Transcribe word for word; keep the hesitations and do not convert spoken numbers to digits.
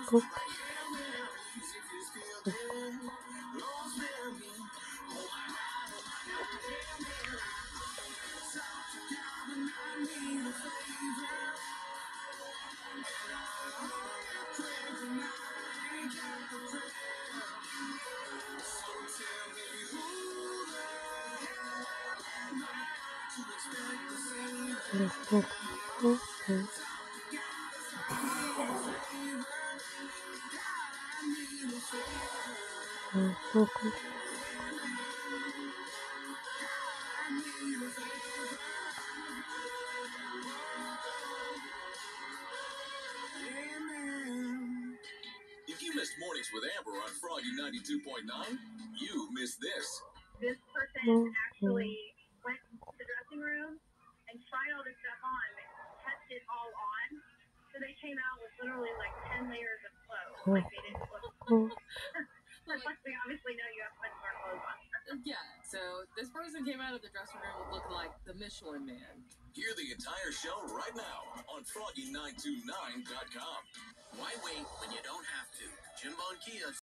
If you missed Mornings with Amber on Froggy ninety-two point nine, you missed this. This person actually went to the dressing room and tried all this stuff on, kept it all on. So they came out with literally like ten layers of clothes. Like they didn't look. Like, we obviously know you have to put more clothes on. Yeah, so this person came out of the dressing room looking like the Michelin Man. Hear the entire show right now on froggy nine two nine dot com. Why wait when you don't have to? Jimbo and Kia